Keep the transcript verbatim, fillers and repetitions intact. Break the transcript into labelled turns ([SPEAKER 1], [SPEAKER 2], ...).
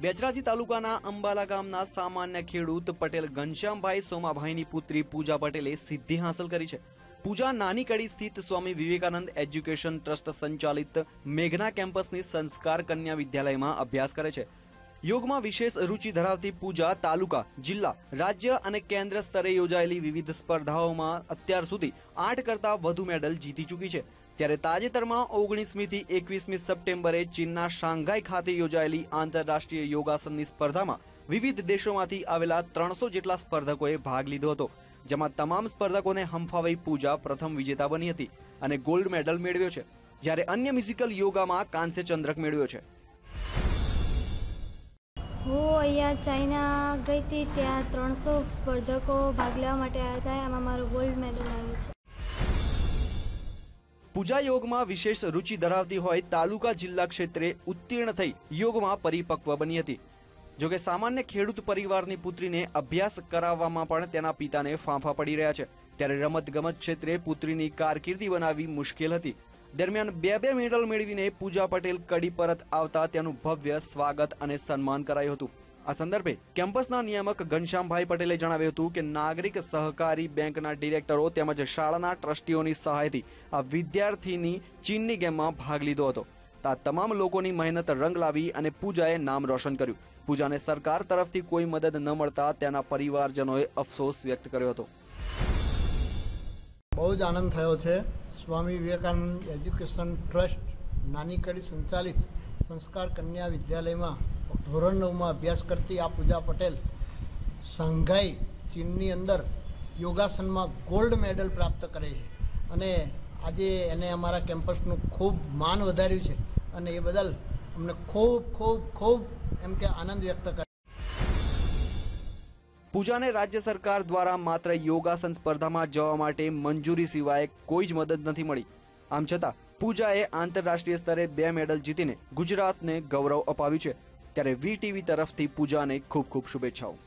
[SPEAKER 1] બેચરાજી તાલુકાના અંબાલા ગામના સામાન્ય ખેડૂત પટેલ ઘનશ્યામભાઈ સોમાભાઈની પુત્રી પૂજા પટેલે સિદ્ધિ હાંસલ કરી છે। પૂજા નાની કડી સ્થિત સ્વામી વિવેકાનંદ એજ્યુકેશન ટ્રસ્ટ સંચાલિત મેઘના કેમ્પસની સંસ્કાર કન્યા વિદ્યાલયમાં અભ્યાસ કરે છે। યોગમાં વિશેષ રુચિ ધરાવતી પૂજા તાલુકા, જિલ્લા, રાજ્ય અને કેન્દ્ર સ્તરે યોજાયેલી વિવિધ સ્પર્ધાઓમાં અત્યાર સુધી આઠ કરતા વધુ મેડલ જીતી ચૂકી છે। ત્યારે તાજેતરમાં ઓગણીસમી થી એકવીસમી સપ્ટેમ્બરે ચીનના શાંઘાઈ ખાતે યોજાયેલી આંતરરાષ્ટ્રીય યોગાસનની સ્પર્ધામાં વિવિધ દેશોમાંથી આવેલા ત્રણસો જેટલા સ્પર્ધકોએ ભાગ લીધો હતો, જેમાં તમામ સ્પર્ધકોને હંફાવી પૂજા પ્રથમ વિજેતા બની હતી અને ગોલ્ડ મેડલ મેળવ્યો છે, જ્યારે અન્ય મ્યુઝિકલ યોગામાં કાંસ્ય ચંદ્રક મેળવ્યો છે।
[SPEAKER 2] હું અહીંયા ચાઇના ગઈ હતી, ત્યાં ત્રણસો સ્પર્ધકો ભાગ લેવા માટે આવ્યા હતા, એમાં મારો ગોલ્ડ મેડલ આવ્યો છે।
[SPEAKER 1] પૂજા યોગમાં વિશેષ રુચિ ધરાવતી હોય તાલુકા જિલ્લા ક્ષેત્રે ઉત્તીર્ણ થઈ યોગમાં પરિપક્વ બની હતી। જોકે સામાન્ય ખેડૂત પરિવારની પુત્રીને અભ્યાસ કરાવવામાં પણ તેના પિતાને ફાંફા પડી રહ્યા છે। ત્યારે રમત ગમત ક્ષેત્રે પુત્રીની કારકિર્દી બનાવવી મુશ્કેલ હતી। દરમિયાન બે બે મેડલ મેળવીને પૂજા પટેલ કડી પરત આવતા તેનું ભવ્ય સ્વાગત અને સન્માન કરાયું હતું। આ સંદર્ભે કેમ્પસના નિયામક ઘનશ્યામભાઈ પટેલે જણાવ્યું હતું કે નાગરિક સહકારી બેંકના ડિરેક્ટરો તેમજ શાળાના ટ્રસ્ટીઓની સહાયથી આ વિદ્યાર્થીની ચીનની ગેમમાં ભાગ લીધો હતો। આ તમામ લોકોની મહેનત રંગ લાવી અને પૂજાએ નામ રોશન કર્યું। પૂજાને સરકાર તરફથી કોઈ મદદ ન મળતા તેના પરિવારજનોએ અફસોસ વ્યક્ત કર્યો હતો।
[SPEAKER 3] બહુ જ આનંદ થયો છે। સ્વામી વિવેકાનંદ એજ્યુકેશન ટ્રસ્ટ નાની કડી સંચાલિત સંસ્કાર કન્યા વિદ્યાલયમાં ધોરણ નવમાં અભ્યાસ કરતી આ પૂજા પટેલ શાંઘાઈ ચીનની અંદર યોગાસનમાં ગોલ્ડ મેડલ પ્રાપ્ત કરે છે અને આજે એને અમારા કેમ્પસનું ખૂબ માન વધાર્યું છે અને એ બદલ અમને ખૂબ ખૂબ ખૂબ એમ કે આનંદ વ્યક્ત કરે।
[SPEAKER 1] પૂજાને રાજ્ય સરકાર દ્વારા માત્ર યોગાસન સ્પર્ધામાં જવા માટે મંજૂરી સિવાય કોઈ જ મદદ નથી મળી। આમ છતાં પૂજાએ આંતરરાષ્ટ્રીય સ્તરે બે મેડલ જીતીને ગુજરાતને ગૌરવ અપાવ્યું છે। ત્યારે વી ટીવી તરફથી પૂજાને ખૂબ ખૂબ શુભેચ્છાઓ।